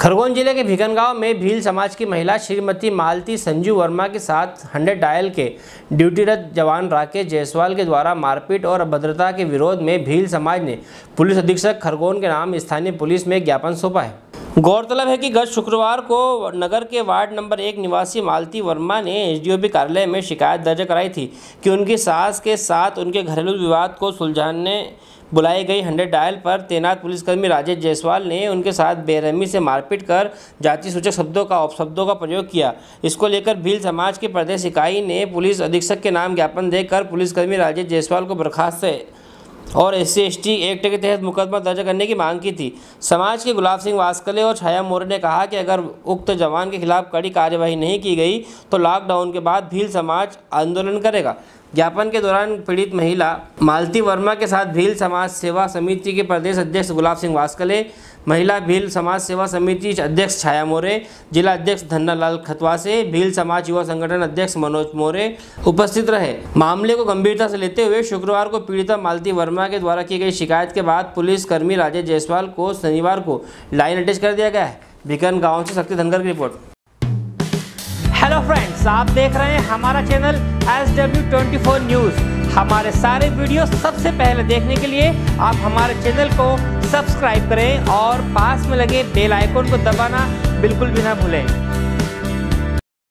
खरगोन जिले के भिकनगांव में भील समाज की महिला श्रीमती मालती संजू वर्मा के साथ 100 डायल के ड्यूटीरत जवान राकेश जायसवाल के द्वारा मारपीट और अभद्रता के विरोध में भील समाज ने पुलिस अधीक्षक खरगोन के नाम स्थानीय पुलिस में ज्ञापन सौंपा है। गौरतलब है कि गत शुक्रवार को नगर के वार्ड नंबर 1 निवासी मालती वर्मा ने एसडीओपी कार्यालय में शिकायत दर्ज कराई थी कि उनकी सास के साथ उनके घरेलू विवाद को सुलझाने बुलाई गई 100 डायल पर तैनात पुलिसकर्मी राजेश जायसवाल ने उनके साथ बेरहमी से मारपीट कर जाति सूचक शब्दों का अपशब्दों का प्रयोग किया। इसको लेकर भील समाज की प्रदेश इकाई ने पुलिस अधीक्षक के नाम ज्ञापन देकर पुलिसकर्मी राजेश जायसवाल को बर्खास्त और SC/ST एक्ट के तहत मुकदमा दर्ज करने की मांग की थी। समाज के गुलाब सिंह वास्कले और छाया मोरे ने कहा कि अगर उक्त जवान के खिलाफ कड़ी कार्यवाही नहीं की गई तो लॉकडाउन के बाद भील समाज आंदोलन करेगा। ज्ञापन के दौरान पीड़ित महिला मालती वर्मा के साथ भील समाज सेवा समिति के प्रदेश अध्यक्ष गुलाब सिंह वास्कले, महिला भील समाज सेवा समिति अध्यक्ष छाया मोरे, जिला अध्यक्ष धन्नालाल खतवासे, भील समाज युवा संगठन अध्यक्ष मनोज मोरे उपस्थित रहे। मामले को गंभीरता से लेते हुए शुक्रवार को पीड़िता मालती वर्मा के द्वारा की गई शिकायत के बाद पुलिसकर्मी राजेश जायसवाल को शनिवार को लाइन अटैच कर दिया गया है। भिकन गाँव से शक्ति धनगर की रिपोर्ट। हेलो फ्रेंड्स, आप देख रहे हैं हमारा चैनल SW24 न्यूज़। हमारे सारे वीडियो सबसे पहले देखने के लिए आप हमारे चैनल को सब्सक्राइब करें और पास में लगे बेल आइकन को दबाना बिल्कुल भी ना भूलें।